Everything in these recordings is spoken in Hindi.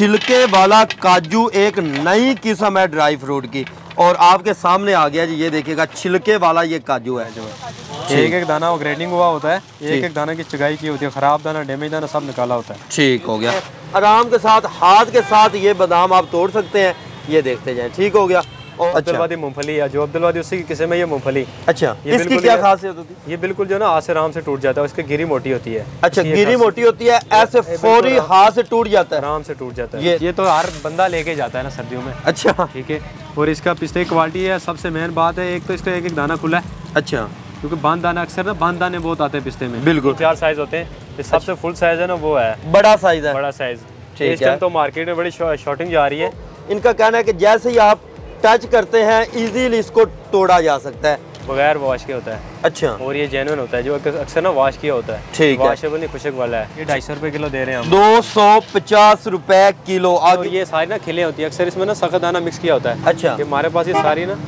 छिलके वाला काजू, एक नई किस्म है ड्राई फ्रूट की। और आपके सामने आ गया जी, ये देखिएगा छिलके वाला ये काजू है जो एक एक दाना वो ग्रेडिंग हुआ होता है, एक एक दाना की चुगाई की होती है, खराब दाना, डैमेज दाना सब निकाला होता है। ठीक हो गया। आराम के साथ हाथ के साथ ये बादाम आप तोड़ सकते हैं, ये देखते जाएं। ठीक हो गया। और अब्दुलवादी मूंगफली है, जो अब्दुलवादी उसी की किस्म है ये मूंगफली। अच्छा, इसकी क्या खासियत होती है? ये बिल्कुल जो ना हाथ से आराम से टूट जाता है, उसकी गिरी मोटी होती है। अच्छा, गिरी मोटी होती है, ऐसे फौरी हाथ से टूट जाता है, आराम से टूट जाता है। ये तो हर बंदा लेके जाता है ना सर्दियों में। अच्छा, ठीक है। और इसका पिस्ते क्वालिटी है, सबसे मेन बात है, एक तो इसका एक एक दाना खुला है। अच्छा, क्योंकि बांध दाना अक्सर ना बांध दाने बहुत आते हैं पिस्ते में। बिल्कुल 4 साइज होते हैं, सबसे फुल साइज है ना वो है, बड़ा साइज है, बड़ा साइज। ठीक इस टाइम तो मार्केट में बड़ी शॉर्टिंग जा रही है। इनका कहना है कि जैसे ही आप टच करते हैं इजीली इसको तोड़ा जा सकता है, बगैर वॉश के होता है। अच्छा, और ये जेन्युइन होता है, जो अक्सर ना वॉश किया होता है। ठीक है, वॉशेबल नहीं, खुशक वाला है। ये 250 रुपए किलो दे रहे हैं हम। 250 रुपए किलो। और ये सारी ना खिले होती है, अक्सर इसमें ना सख्त दाना मिक्स किया होता है। अच्छा, ये हमारे पास ये सारी ना,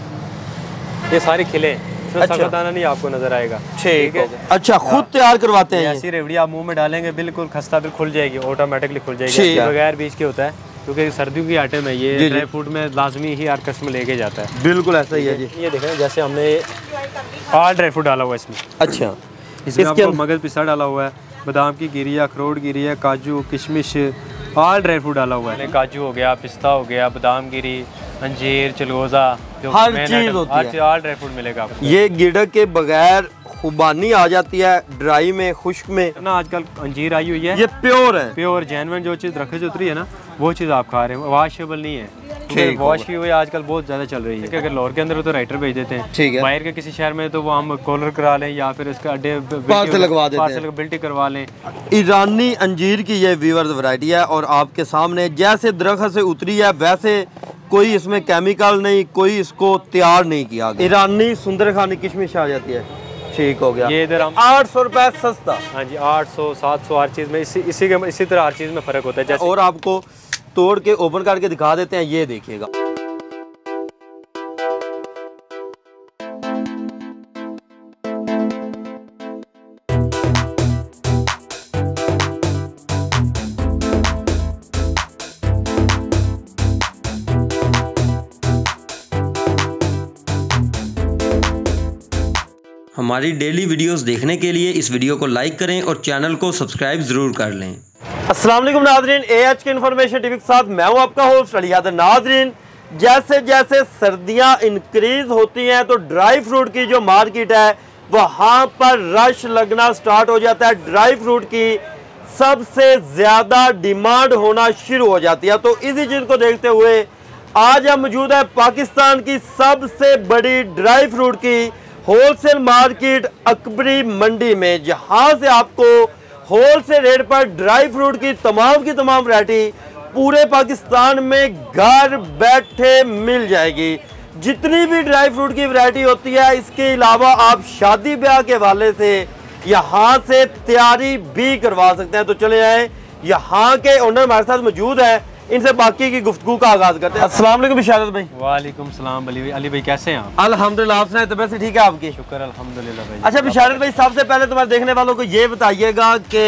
ये सारी खिले, इसमें सख्त दाना नहीं आपको नजर आएगा। ठीक है। अच्छा, खुद तैयार करवाते हैं? ऐसी रेवड़ी आप मुंह में डालेंगे बिल्कुल खस्ता बिल्कुल खुल जाएगी, ऑटोमेटिकली खुल जाएगी, बगैर बीज के होता है। क्योंकि सर्दियों की आइटम है ये, ड्राई फ्रूट में लाजमी ही हर कस्टमर लेके जाता है। बिल्कुल ऐसा ही है जी। ये देखें, जैसे हमने ऑल ड्राई फ्रूट डाला हुआ है इसमें। अच्छा, इसमें आपको मगज पिस्ता डाला हुआ है, बादाम की गिरी है, अखरोट गिरी है, काजू, किशमिश, ऑल ड्राई फ्रूट डाला हुआ है। काजू हो गया, पिस्ता हो गया, बादाम गिरी, अंजीर, चलगोजा, हर चीज होती है, ऑल ड्राई फ्रूट मिलेगा आपको। ये गिड़क के बगैर खुबानी आ जाती है, ड्राई में, खुश्क में ना। आजकल अंजीर आई हुई है, ये प्योर है, प्योर जेन्युइन जो चीज़ रखे से उतरी है ना, वो चीज़ आप खा रहे हैं, वॉशेबल नहीं है। वॉश की हुई आजकल बहुत ज़्यादा चल रही है। अगर लाहौर के अंदर हो तो राइटर भेज देते हैं, ठीक है। बाहर के किसी शहर में तो वो हम कॉलर करा लें या फिर उसका अड्डे पार्सल लगवा देते हैं, पार्सल बिल्टी करवा लें। ईरानी अंजीर की ये व्यूअर्स वैरायटी है और आपके सामने जैसे दरख्त से उतरी है वैसे कोई इसमें केमिकल नहीं, कोई इसको तैयार नहीं किया। ईरानी सुंदर खानी किशमिश आ जाती है। ठीक हो गया। ये इधर हम 800 रुपए सस्ता। हाँ जी, 800 700 हर चीज़ में इसी तरह हर चीज़ में फ़र्क होता है। जैसे और आपको तोड़ के ओपन करके दिखा देते हैं, ये देखिएगा। हमारी डेली वीडियोस देखने के लिए इस वीडियो को लाइक करें और चैनल को सब्सक्राइब जरूर कर लें। अस्सलाम वालेकुम नाजरीन, AH के इन्फॉर्मेशन टीवी के साथ मैं हूं आपका होस्ट अली यादव। नाजरीन, जैसे जैसे सर्दियां इंक्रीज होती हैं तो ड्राई फ्रूट की जो मार्केट है वहां पर रश लगना स्टार्ट हो जाता है, ड्राई फ्रूट की सबसे ज़्यादा डिमांड होना शुरू हो जाती है। तो इसी चीज़ को देखते हुए आज हम मौजूद है पाकिस्तान की सबसे बड़ी ड्राई फ्रूट की होलसेल मार्केट अकबरी मंडी में, जहां से आपको होलसेल रेट पर ड्राई फ्रूट की तमाम वैरायटी पूरे पाकिस्तान में घर बैठे मिल जाएगी। जितनी भी ड्राई फ्रूट की वैरायटी होती है, इसके अलावा आप शादी ब्याह के हवाले से यहाँ से तैयारी भी करवा सकते हैं। तो चले आए, यहाँ के ओनर हमारे साथ मौजूद है, इनसे बाकी की गुफ्तगू का आगाज करते हैं। अस्सलाम वालेकुम बिशारत भाई। वालेकुम सलाम अली भाई, कैसे हैं आप? अल्हम्दुलिल्लाह, आप सुनाए तबीयत से ठीक है आपकी? शुक्र अल्हम्दुलिल्लाह भाई। अच्छा बिशारत भाई, सबसे पहले तुम्हारे देखने वालों को ये बताइएगा कि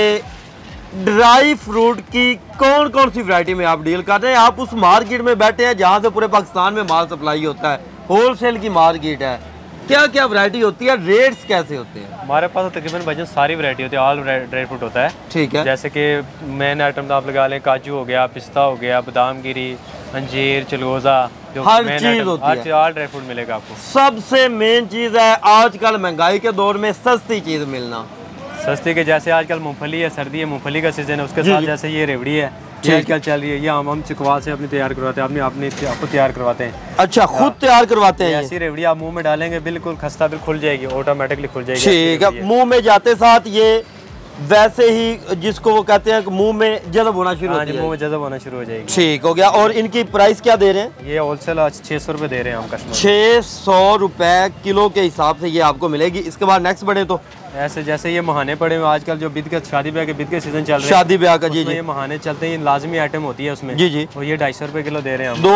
ड्राई फ्रूट की कौन कौन सी वैरायटी में आप डील कर रहे हैं? आप उस मार्केट में बैठे हैं जहाँ से पूरे पाकिस्तान में माल सप्लाई होता है, होलसेल की मार्केट है, क्या क्या वैरायटी होती है, रेट्स कैसे होते हैं? हमारे पास तो तकरीबन भाईजान सारी वैरायटी होती है, ऑल ड्राई फ्रूट होता है। ठीक है। जैसे कि मेन आइटम तो आप लगा लें, काजू हो गया, पिस्ता हो गया, बादाम गिरी, अंजीर, चलगोजा, जो हर मेन चीज होती है, ऑल ड्राई फ्रूट मिलेगा आपको। सबसे मेन चीज है आजकल महंगाई के दौर में सस्ती चीज मिलना। सस्ती के जैसे आजकल मूंगफली है, सर्दी है, मूंगफली का सीजन है, उसके साथ जैसे ये रेवड़ी है, ये आजकल चल रही है, ये हम चिकवा से अपनी तैयार करवाते हैं, आपको तैयार करवाते हैं। अच्छा, खुद तैयार करवाते हैं? ऐसी रेवड़ी आप मुंह में डालेंगे बिल्कुल खस्ता बिल्कुल खुल जाएगी, ऑटोमेटिकली खुल जाएगी। ठीक है। मुंह में जाते साथ ये वैसे ही जिसको वो कहते हैं कि मुंह में जज़ब होना शुरू होती है, मुंह में जज़ब होना शुरू हो जाएगी। ठीक हो गया। और इनकी प्राइस क्या दे रहे हैं? ये होलसेल 600 रुपये दे रहे हैं हम कस्टमर। 600 रुपए किलो के हिसाब से ये आपको मिलेगी। इसके बाद नेक्स्ट बढ़े तो ऐसे जैसे ये महाने पड़े हुए आजकल जो बिद के शादी ब्याह के बिद के सीजन चल रहे हैं, शादी ब्याह का, जी जी, ये महाने चलते हैं, लाजमी आइटम होती है उसमें, जी जी। और ये 250 रुपये किलो दे रहे हैं हम।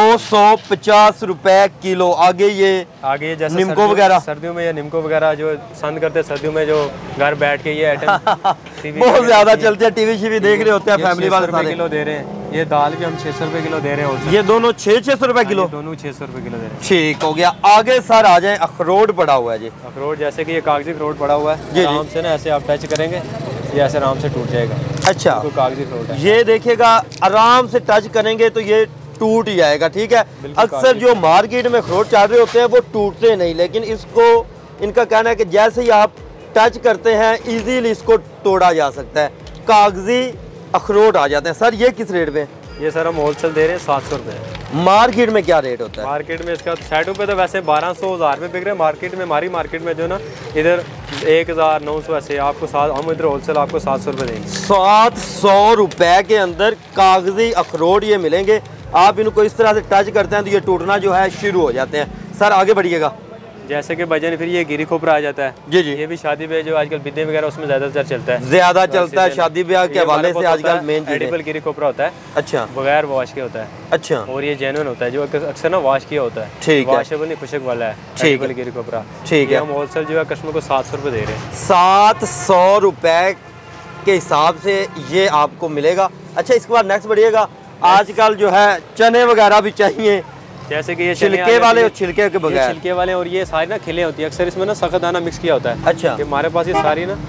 250 रुपए किलो। आगे जैसे निम्को वगैरह, सर्दियों में ये निम्को वगैरह जो पसंद करते हैं, सर्दियों में जो घर बैठ के ये आइटम बहुत ज्यादा चलते हैं, टीवी शीवी देख रहे होते हैं फैमिली वाले, 600 रुपये किलो दे रहे हैं। ये दाल भी हम 600 रुपये किलो दे रहे हैं। ये दोनों 600 रुपये किलो, दोनों 600 रुपये किलो दे रहे हैं। ठीक हो गया। आगे सर आ जाए, अखरोट पड़ा हुआ है जी। अखरोट जैसे कि ये कागजी अखरोट पड़ा हुआ है, आराम से ना ऐसे आप टच करेंगे ये ऐसे आराम से टूट जाएगा। अच्छा, तो कागजी अखरोट है ये देखिएगा, आराम से टच करेंगे तो ये टूट ही जाएगा। ठीक है, अक्सर जो मार्केट में अखरोट चाह रहे होते हैं वो टूटते नहीं, लेकिन इसको इनका कहना है कि जैसे ही आप टच करते हैं इजीली इसको तोड़ा जा सकता है, कागजी अखरोट आ जाते हैं। सर ये किस रेट पे? ये सर हम होलसेल दे रहे हैं 700 रुपये। मार्केट में क्या रेट होता है? मार्केट में इसका साइडों पे तो वैसे 1200-1000 रुपये बिक रहे हैं। मार्केट में, हमारी मार्केट में जो ना इधर 1900 ऐसे आपको हम इधर होलसेल आपको 700 रुपये देंगे। 700 रुपये के अंदर कागजी अखरोट ये मिलेंगे। आप इनको इस तरह से टच करते हैं तो ये टूटना जो है शुरू हो जाते हैं। सर आगे बढ़िएगा। जैसे कि भजन फिर ये गिरी खोपरा आ जाता है जी जी, ये भी शादी पे जो आजकल बिदे वगैरह उसमें ज़्यादातर चलता है, ज़्यादा चलता है शादी ब्याह के हवाले से आजकल मेन चीज़ एडिबल गिरी खोपरा होता है। अच्छा, बगैर वॉश के होता है। अच्छा, और ये जेन्युइन होता है जो अक्सर ना वॉश किया होता है। ठीक है, वॉशेबल नहीं, खुशक वाला है। ठीक है, गिरी खोपरा। ठीक है। हम होलसेल जो है कस्टमर को 700 रुपये दे रहे हैं। 700 रुपये के हिसाब से ये आपको मिलेगा। अच्छा, इसके बाद नेक्स्ट बढ़िएगा। आजकल जो है चने वगैरह भी चाहिए, जैसे कि ये छिलके वाले और छिलके के बगैर, छिलके वाले, और ये सारी ना खिले होती है। अक्सर इसमें ना सख्त दाना मिक्स किया होता है। अच्छा, कि हमारे पास ये सारी ना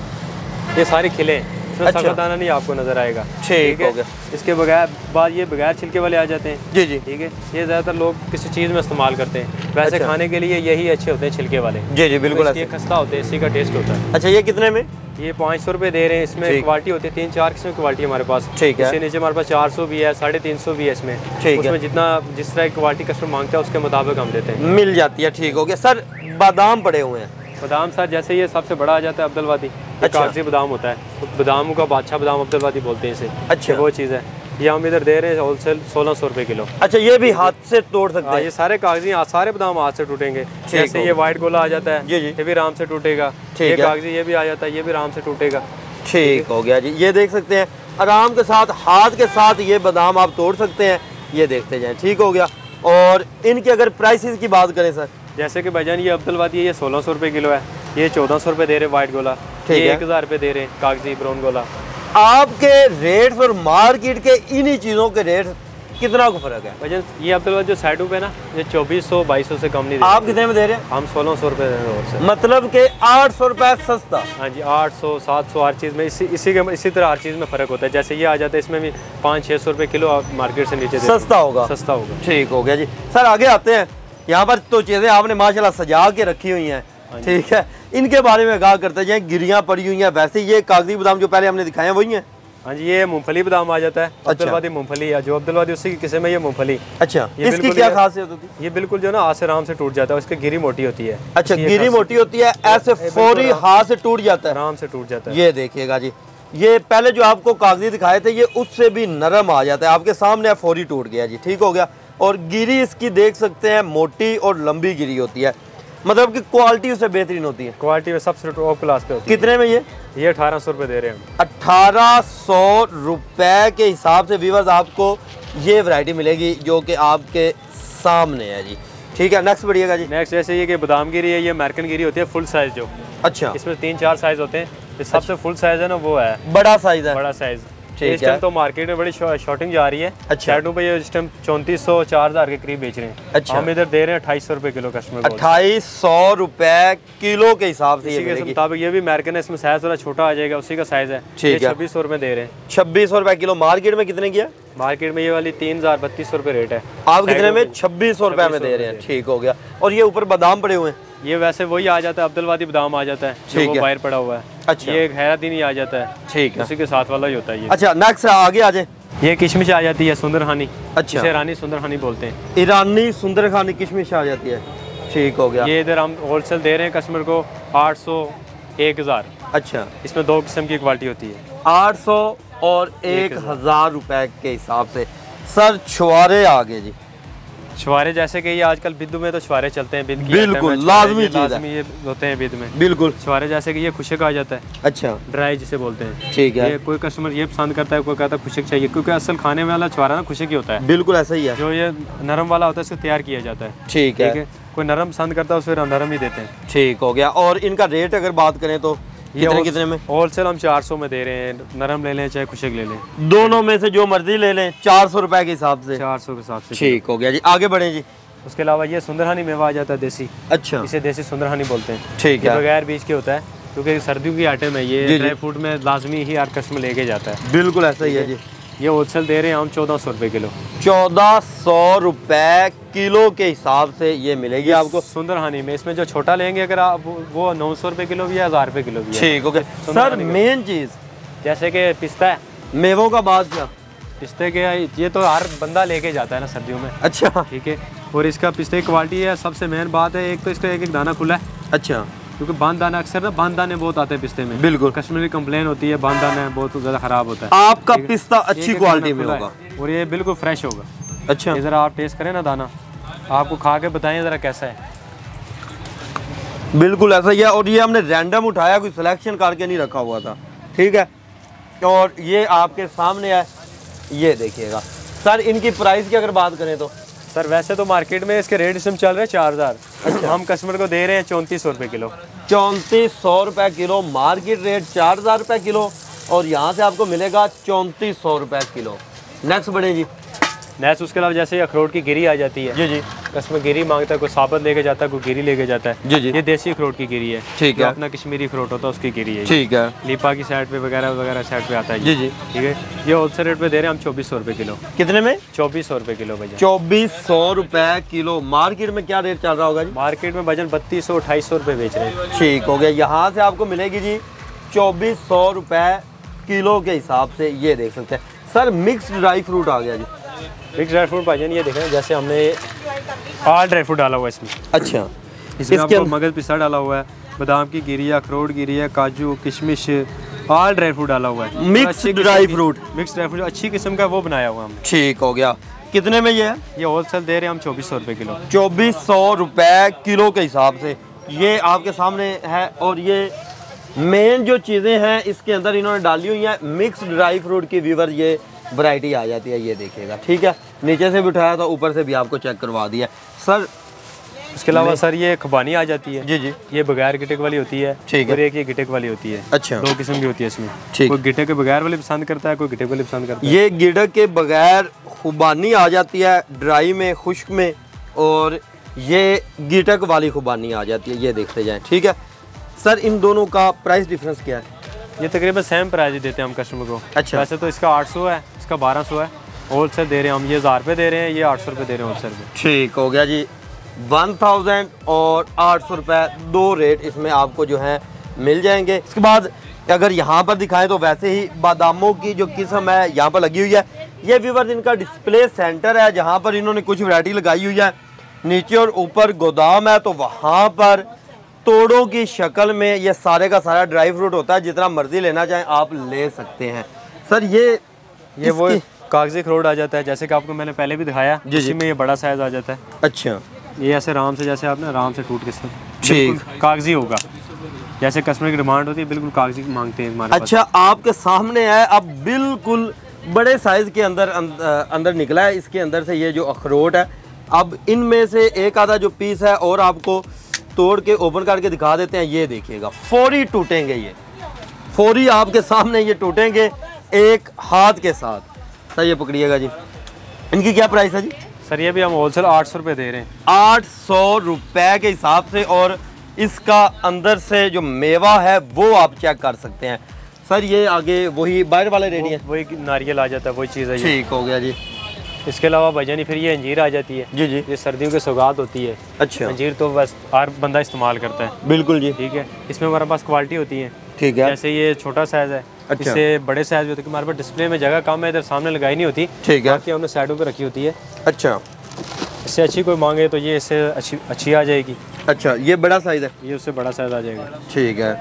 ये सारी खिले, इसमें अच्छा, सख्त दाना नहीं आपको नजर आएगा। ठीक हो गया। इसके बगैर बाद ये बगैर छिलके वाले आ जाते हैं। जी जी, ठीक है, ये ज़्यादातर लोग किसी चीज़ में इस्तेमाल करते हैं। वैसे अच्छा, खाने के लिए यही अच्छे होते हैं छिलके वाले। जी जी बिल्कुल, ये खस्ता होते हैं, इसी का टेस्ट होता है। अच्छा, ये कितने में? ये 500 रुपये दे रहे हैं। इसमें क्वालिटी होती है 3-4 किस्म की क्वालिटी हमारे पास। ठीक है, इससे नीचे हमारे पास 400 भी है, 350 भी है इसमें। ठीक है, उसमें जिस तरह की क्वालिटी कस्टमर मांगता है उसके मुताबिक हम देते हैं, मिल जाती है। ठीक हो गया। सर बादाम पड़े हुए हैं। बादाम सर जैसे ये सबसे बड़ा आ जाता है अब्दुलवादी, अच्छा, कागजी बादाम होता है, तो बादामों का बादशाह बादाम अब्दुलवादी बोलते हैं इसे। अच्छा, वो चीज़ है। ये हम इधर दे रहे हैं होलसेल 1600 रुपये किलो। अच्छा, ये भी हाथ से तोड़ सकते हैं? ये सारे कागजी सारे बादाम हाथ से टूटेंगे। जैसे ये वाइट गोला आ जाता है, जी जी, ये भी आराम से टूटेगा। ये कागजी ये भी आ जाता है, ये भी आराम से टूटेगा। ठीक हो गया जी। ये देख सकते हैं, आराम के साथ हाथ के साथ ये बादाम आप तोड़ सकते हैं। ये देखते जाएं। ठीक हो गया। और इनके अगर प्राइसेस की बात करें सर, जैसे कि भाईजान ये अब्दुलवादी ये 1600 रुपये किलो है, ये 1400 रुपये दे रहे वाइट गोला, ठीक ये है, 1000 रुपये दे रहे हैं कागजी ब्राउन गोला। आपके रेट और मार्केट के इन्हीं चीज़ों के रेट कितना को फर्क है? भाईजान ये अब्दुलवादी जो साइडों पे ना ये 2400-2200 से कम नहीं दे। आप कितने में दे रहे हैं? हम 1600 रुपये दे रहे हैं। मतलब के 800 रुपये सस्ता? हाँ जी, 800-700 हर चीज़ में इसी तरह हर चीज़ में फ़र्क होता है। जैसे ये आ जाता है इसमें भी 500-600 रुपये किलो मार्केट से नीचे सस्ता होगा। सस्ता होगा। ठीक हो गया जी। सर आगे आते हैं। यहाँ पर तो चीज़ें आपने माशाल्लाह सजा के रखी हुई हैं। ठीक है, इनके बारे में आगाह करते जाएं। गिरियाँ पड़ी हुई हैं। वैसे ये कागजी बादाम जो पहले हमने दिखाए हैं वही हैं? हाँ जी, ये मूंगफली बादाम आ जाता है। अब्दुलवादी मूंगफली है, जो अब्दुलवादी उसी की किस्म है ये मूंगफली। अच्छा, इसकी क्या खासियत होती है? ये बिल्कुल जो ना हाथ से आराम से टूट जाता है, उसकी गिरी मोटी होती है। अच्छा, गिरी मोटी होती है, ऐसे फौरी हाथ से टूट जाता है, आराम से टूट जाता है। ये देखिएगा जी, ये पहले जो आपको कागजी दिखाए थे ये उससे भी नरम आ जाता है। आपके सामने फौरी टूट गया जी। ठीक हो गया। और गिरी इसकी देख सकते हैं मोटी और लंबी गिरी होती है, मतलब कि क्वालिटी उससे बेहतरीन होती है। क्वालिटी में सबसे टॉप क्लास पे होती है। कितने में ये? 1800 रुपये दे रहे हैं हम। 1800 रुपये के हिसाब से व्यूअर्स आपको ये वैरायटी मिलेगी जो कि आपके सामने है जी। ठीक है, नेक्स्ट बढ़िएगा जी। नेक्स्ट जैसे ये कि बादाम गिरी है, ये अमेरिकन गिरी होती है फुल साइज जो। अच्छा, इसमें 3-4 साइज होते हैं। इस सबसे फुल साइज है ना वो है, बड़ा साइज है। बड़ा साइज। ठीक इस टाइम तो मार्केट में बड़ी शॉर्टिंग जा रही है। अच्छा, साइडों पे ये इस टाइम 3400-4000 के करीब बेच रहे हैं। अच्छा, हम इधर दे रहे हैं 2800 रुपये किलो कस्टमर को। 2800 रुपये किलो के हिसाब से इसी के मुताबिक ये भी अमेरिकन है, इसमें साइज थोड़ा छोटा आ जाएगा, उसी का साइज है। ठीक है, 2600 रुपये दे रहे हैं। 2600 रुपये किलो। मार्केट में कितने की है? मार्केट में ये वाली 3000-3200 रुपये रेट है। आप कितने में? 2600 रुपये में दे रहे हैं। ठीक हो गया। और ये ऊपर बादाम पड़े हुए हैं, ये वैसे वही आ जाता है अब्दुलवादी बादाम आ जाता है जो वो बाहर पड़ा हुआ है। अच्छा, ये हैरादीनी आ जाता है। ठीक है, उसी के साथ वाला ही होता है ये। अच्छा, नेक्स्ट आगे आ जाए। ये किशमिश आ जाती है सुंदरहानी। अच्छा, इसे ईरानी सुंदरहानी बोलते हैं। ईरानी सुंदरखानी किशमिश आ जाती है। ठीक हो गया। ये इधर हम होलसेल दे रहे हैं कस्टमर को 800-1000। अच्छा, इसमें 2 किस्म की क्वालिटी होती है। 800 और 1000 रुपए के हिसाब से। सर छुआरे आ गए जी। छुआरे जैसे कि ये आजकल बिद्दू में तो छुआरे चलते हैं, बिद की बिल्कुल लाजमी चीज है, ये होते हैं बिद में। बिल्कुल छुआरे जैसे कि ये खुशक आ जाता है। अच्छा, ड्राई जिसे बोलते हैं। ठीक है। ये कोई कस्टमर ये पसंद करता है, कोई कहता है खुशक चाहिए, क्योंकि असल खाने वाला छुआरा ना खुशक ही होता है। बिल्कुल ऐसा ही है। जो ये नरम वाला होता है इसको तैयार किया जाता है। ठीक है। कोई नरम पसंद करता है उसे नरम ही देते हैं। ठीक हो गया। और इनका रेट अगर बात करें तो कितने में? होलसेल हम 400 में दे रहे हैं, नरम ले लें चाहे खुशक ले लें, दोनों में से जो मर्जी ले लें 400 रुपए के हिसाब से। 400 के हिसाब से। ठीक हो गया जी, आगे बढ़े जी। उसके अलावा ये सुंदरहानी मेवा आ जाता है देसी। अच्छा, इसे देसी सुंदरहानी बोलते हैं। ठीक है, है, बगैर बीज के होता है क्योंकि सर्दियों की आइटम है ये, ड्राई फ्रूट में लाजमी ही हर कस्टमर लेके जाता है। बिल्कुल ऐसा ही है जी। ये होलसेल दे रहे हैं हम 1400 रुपए किलो। 1400 रुपए किलो के हिसाब से ये मिलेगी आपको सुंदरहानी में। इसमें जो छोटा लेंगे अगर आप वो 900 रुपए किलो भी है, 1000 रुपए किलो भी है। ठीक हो गया सर। मेन चीज जैसे कि पिस्ता है, मेवों का बादशाह, पिस्ते के ये तो हर बंदा लेके जाता है ना सर्दियों में। अच्छा, ठीक है। और इसका पिस्ते की क्वालिटी है, सबसे मेन बात है एक तो इसका एक दाना खुला है। अच्छा, क्योंकि बांध दाना अक्सर ना बांध दाने बहुत आते हैं पिस्ते में। बिल्कुल, कश्मीरी कंप्लेन होती है बांध दाना बहुत ज़्यादा खराब होता है। आपका पिस्ता अच्छी क्वालिटी में होगा और ये बिल्कुल फ्रेश होगा। अच्छा, ये ज़रा आप टेस्ट करें ना दाना, आपको खा के बताएं ज़रा कैसा है। बिल्कुल ऐसा ही है। और ये हमने रैंडम उठाया, कोई सिलेक्शन करके नहीं रखा हुआ था। ठीक है, और ये आपके सामने है, ये देखिएगा सर। इनकी प्राइस की अगर बात करें तो सर वैसे तो मार्केट में इसके रेट इसमें चल रहे हैं 4000। अच्छा, हम कस्टमर को दे रहे हैं 3400 रुपये किलो। 3400 रुपये किलो, मार्केट रेट 4000 रुपये किलो, और यहाँ से आपको मिलेगा 3400 रुपये किलो। नेक्स्ट बढ़े जी। नेक्स्ट उसके अलावा जैसे अखरोट की गिरी आ जाती है। जी जी, कस्टमर गिरी मांगता है, कोई साबत लेके जाता है, कोई गिरी लेके जाता है। जी जी, ये देसी अखरोट की गिरी है। ठीक है, अपना कश्मीरी अखरोट होता है उसकी गिरी है। ठीक है, लीपा की साइड पे वगैरह वगैरह साइड पे आता है। जी जी, ठीक है। ये होलसेल रेट पे दे रहे हैं हम 2400 रुपये किलो। कितने में? 2400 रुपये किलो भैया। 2400 रुपये किलो। मार्केट में क्या रेट चल रहा होगा जी? मार्केट में वजन 3200 2800 रुपये बेच रहे हैं। ठीक हो गया। यहाँ से आपको मिलेगी जी 2400 रुपये किलो के हिसाब से। ये देख सकते हैं सर, मिक्स्ड ड्राई फ्रूट आ गया जी। मिक्स ड्राई फ्रूट भाईजान ये देखें, जैसे हमने ऑल ड्राई फ्रूट डाला हुआ है इसमें। अच्छा, इसमें आपको मगज पिस्ता डाला हुआ है, बादाम की गिरी है, अखरोट गिरी है, काजू किशमिश, ऑल ड्राई फ्रूट डाला हुआ है। Mix dry fruit, mix dry fruit अच्छी किस्म का वो बनाया हुआ हमने। ठीक हो गया। कितने में ये है? ये होलसेल दे रहे हैं हम 2400 रुपये किलो। 2400 रुपये किलो के हिसाब से ये आपके सामने है। और ये मेन जो चीज़ें हैं इसके अंदर इन्होंने डाली हुई हैं मिक्स ड्राई फ्रूट की। व्यूवर ये वैरायटी आ जाती है, ये देखिएगा। ठीक है, नीचे से भी उठाया था, ऊपर से भी आपको चेक करवा दिया सर। इसके अलावा सर ये खुबानी आ जाती है। जी जी, ये बगैर गिटक वाली होती है। ठीक है। और एक ये गिटक वाली होती है। अच्छा, 2 किस्म की होती है इसमें। ठीक। कोई गिटक के बगैर वाली पसंद करता है, कोई गिटक वाली पसंद करता है। ये गिटक के बगैर खुबानी आ जाती है, ड्राई में, खुश्क में, और ये गिटक वाली खुबानी आ जाती है। ये देखते जाएं। ठीक है सर, इन दोनों का प्राइस डिफरेंस क्या है? ये तकरीबन सेम प्राइस देते हैं हम कस्टमर को। अच्छा, वैसे तो इसका 800 है, इसका 1200 है। होलसेल दे रहे हैं हम, ये 1000 रुपये दे रहे हैं, ये 800 रुपये दे रहे हैं होलसेल में। ठीक हो गया जी। 1000 और 800 रुपये, 2 रेट इसमें आपको जो है मिल जाएंगे। इसके बाद अगर यहाँ पर दिखाएं तो वैसे ही बादामों की जो किस्म है यहाँ पर लगी हुई है। ये व्यूअर्स इनका डिस्प्ले सेंटर है जहाँ पर इन्होंने कुछ वैरायटी लगाई हुई है। नीचे और ऊपर गोदाम है, तो वहाँ पर तोड़ों की शक्ल में ये सारे का सारा ड्राई फ्रूट होता है। जितना मर्जी लेना चाहें आप ले सकते हैं। सर ये वो कागजी अखरोट आ जाता है, जैसे कि आपको मैंने पहले भी दिखाया। जी जी, में ये बड़ा साइज आ जाता है। अच्छा, ये ऐसे आराम से, जैसे आपने आराम से टूट के ठीक कागजी होगा, जैसे कस्टमर की डिमांड होती है, बिल्कुल कागजी मांगते हैं हमारे। अच्छा, आपके सामने है। अब बिल्कुल बड़े साइज के अंदर निकला है इसके अंदर से ये जो अखरोट है। अब इनमें से एक आधा जो पीस है और आपको तोड़ के ओपन करके दिखा देते हैं। ये देखिएगा, फौरी टूटेंगे, ये फौरी आपके सामने ये टूटेंगे एक हाथ के साथ। सर ये पकड़िएगा जी। इनकी क्या प्राइस है जी? सर ये भी हम होलसेल 800 रुपये दे रहे हैं। 800 रुपये के हिसाब से। और इसका अंदर से जो मेवा है वो आप चेक कर सकते हैं। सर ये आगे वही बाहर वाले रेडी है, वही नारियल आ जाता है, वही चीज़ है। ठीक हो गया जी। इसके अलावा भाईजानी फिर ये अंजीर आ जाती है। जी जी, ये सर्दियों की सौगात होती है। अच्छा, अंजीर तो बस हर बंदा इस्तेमाल करता है। बिल्कुल जी। ठीक है, इसमें हमारे पास क्वालिटी होती है। ठीक है, जैसे ये छोटा साइज है। अच्छा, इससे बड़े साइज भी होते हैं। हमारे पास डिस्प्ले में जगह कम है, इधर सामने लगाई नहीं होती। ठीक है, बाकी हमने साइडों पे रखी होती है। अच्छा, इससे अच्छी कोई मांगे तो ये इससे अच्छी आ जाएगी। अच्छा, ये बड़ा साइज है, ये उससे बड़ा साइज आ जाएगा। ठीक है।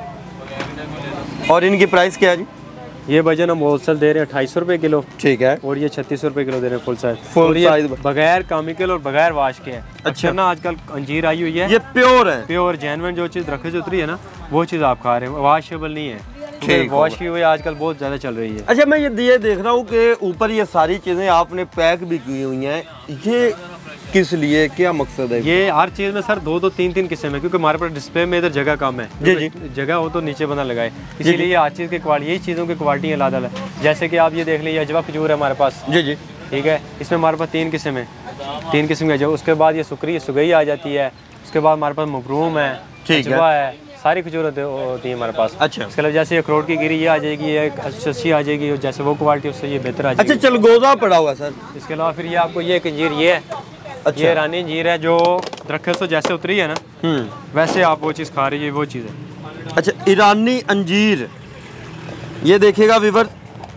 और इनकी प्राइस क्या है जी? ये वजन हम होलसेल दे रहे हैं 250 रुपये किलो। ठीक है, और ये 3600 रुपये किलो दे रहे हैं फुल साइज। फुल साइज बगैर केमिकल और बगैर वाश के है। अच्छा ना, आजकल अंजीर आई हुई है, ये प्योर है, प्योर जेन्युइन जो चीज़ रखे से उतरी है ना, वो चीज़ आप खा रहे हैं, वॉशेबल नहीं है। ठीक, वॉश की हुई आजकल बहुत ज़्यादा चल रही है। अच्छा, मैं ये देख रहा हूँ कि ऊपर ये सारी चीज़ें आपने पैक भी की हुई हैं। ये किस लिए, क्या मकसद है? ये हर चीज़ में सर 2-2 3-3 किस्म है, क्योंकि हमारे पास डिस्प्ले में इधर जगह कम है। जी। जगह हो तो नीचे बंदा लगाए, इसीलिए ये हर चीज़ की क्वालिटी, यही चीज़ों की क्वालिटी अलग अलग है। जैसे कि आप ये देख लीजिए अजवा खजूर है हमारे पास। जी। ठीक है, इसमें हमारे पास 3 किस्म है, 3 किस्म के। जो उसके बाद ये सुगई आ जाती है, उसके बाद हमारे पास मबरूम है, अजवा है, सारी खजूर होती है हमारे पास। अच्छा। इसके अलावा जैसे अखरोट की गिरी ये आ जाएगी, ये अच्छी आ जाएगी, और जैसे वो क्वालिटी उससे ये बेहतर आ जाएगी। अच्छा, चलगोजा पड़ा हुआ है सर। इसके अलावा फिर ये आपको ये एक अंजीर ये है। अच्छा। ये ईरानी अंजीर है जो दरख्त से जैसे उतरी है ना, वैसे आप वो चीज़ खा रही है, वो चीज़ है। अच्छा, ईरानी अंजीर, ये देखिएगा व्यूअर्स,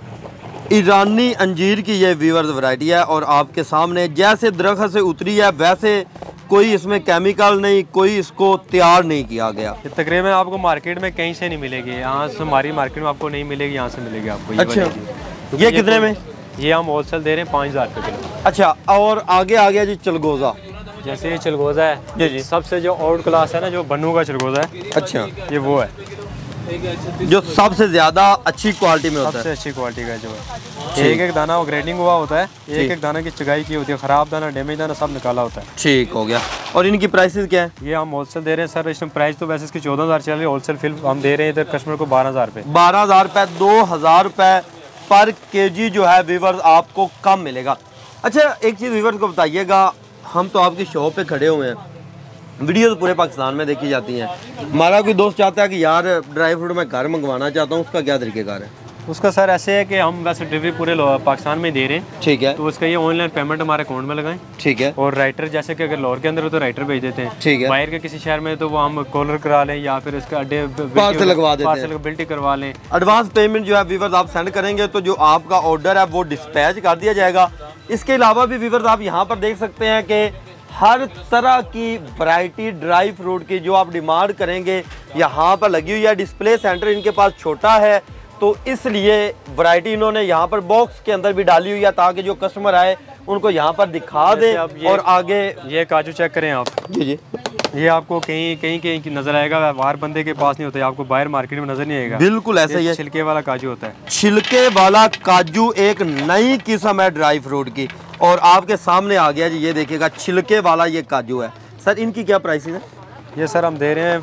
ईरानी अंजीर की ये व्यूअर्स वैरायटी है, और आपके सामने जैसे दरख्त से उतरी है वैसे कोई इसमें केमिकल नहीं, कोई इसको तैयार नहीं किया गया। ये तकरीबन आपको मार्केट में कहीं से नहीं मिलेगी, यहाँ से हमारी मार्केट में आपको नहीं मिलेगी, यहाँ से मिलेगी आपको। अच्छा, ये कितने में? ये हम होलसेल दे रहे हैं 5000 रुपये किलो। अच्छा, और आगे आ गया जी चलगोजा। जैसे ये चलगोजा है जी, सबसे जो आउट क्लास है ना, जो बन्नू का चलगोजा है। अच्छा, ये वो है जो सबसे ज्यादा अच्छी क्वालिटी में होता है, सबसे अच्छी क्वालिटी का जो है। एक एक दाना वो ग्रेडिंग हुआ होता है, एक एक दाना की चुगाई की होती है, खराब दाना, डैमेज दाना सब निकाला होता है। ठीक हो गया। और इनकी प्राइसेस क्या है? ये हम होलसेल दे रहे हैं सर, इसमें प्राइस तो वैसे इसकी 14000 चल रही है, होलसेल फिल हम दे रहे हैं इधर कस्टमर को 12000 रुपये। 12000 रुपये, 2000 रुपये पर केजी जो है व्यूअर्स आपको कम मिलेगा। अच्छा, एक चीज़ व्यूअर्स को बताइएगा, हम तो आपकी शॉप पे खड़े हुए हैं, वीडियो तो पूरे पाकिस्तान में देखी जाती हैं। हमारा कोई दोस्त चाहता है कि यार ड्राई फ्रूट मैं घर मंगवाना चाहता हूँ, उसका क्या तरीकेकार है? उसका सर ऐसे है कि हम वैसे डिलीवरी पूरे पाकिस्तान में दे रहे हैं। ठीक है। तो उसका ये ऑनलाइन पेमेंट हमारे अकाउंट में लगाएं। ठीक है। और राइटर, जैसे कि अगर लाहौर के अंदर हो तो राइटर भेज देते हैं। ठीक है। बाहर के किसी शहर में तो वो हम कॉलर करा लें, या फिर इसका अड्डे पार्सल लगवा देते हैं, पार्सल बिल्टी करवा लें। एडवांस पेमेंट जो है व्यूअर्स आप सेंड करेंगे तो जो आपका ऑर्डर है वो डिस्पैच कर दिया जाएगा। इसके अलावा भी व्यूअर्स आप यहाँ पर देख सकते हैं कि हर तरह की वैरायटी ड्राई फ्रूट की जो आप डिमांड करेंगे यहाँ पर लगी हुई है। डिस्प्ले सेंटर इनके पास छोटा है, तो इसलिए वैरायटी इन्होंने यहाँ पर बॉक्स के अंदर भी डाली हुई है, ताकि जो कस्टमर आए उनको यहाँ पर दिखा दे। और आगे ये काजू चेक करें आप। जी। ये आपको कहीं कहीं कहीं की नजर आएगा, हर बंदे के पास नहीं होता है, आपको बाहर मार्केट में नजर नहीं आएगा। बिल्कुल ऐसा ही है। छिलके वाला काजू होता है। छिलके वाला काजू एक नई किस्म है ड्राई फ्रूट की, और आपके सामने आ गया जी, ये देखिएगा छिलके वाला ये काजू है। सर इनकी क्या प्राइसेस है? ये सर हम दे रहे हैं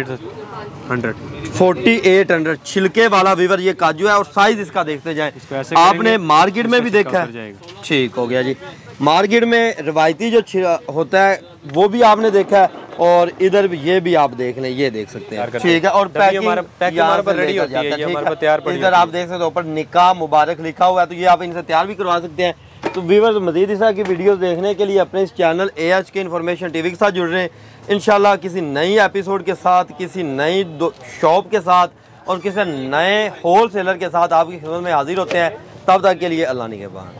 4800 छिलके वाला वीवर ये काजू है। और साइज इसका देखते जाएं, आपने मार्केट में भी देखा है। ठीक हो गया जी। मार्केट में रवायती जो होता है वो भी आपने देखा है, और इधर भी ये भी आप देख लें, ये देख सकते हैं। ठीक है। और पैकिंग हमारे पास रेडी होती है, ये हमारे पास तैयार पड़ी है। इधर आप देख सकते हो ऊपर निकाह मुबारक लिखा हुआ है, तो ये आप इनसे तैयार भी करवा सकते हैं। तो व्यूअर्स मज़ीद इस तरह की वीडियोस देखने के लिए अपने इस चैनल AHK इन्फॉर्मेशन टीवी के साथ जुड़ रहे हैं। इंशाल्लाह किसी नई एपिसोड के साथ, किसी नई शॉप के साथ, और किसी नए होल सेलर के साथ आपकी खिदमत में हाजिर होते हैं। तब तक के लिए अल्लाह निगहबान।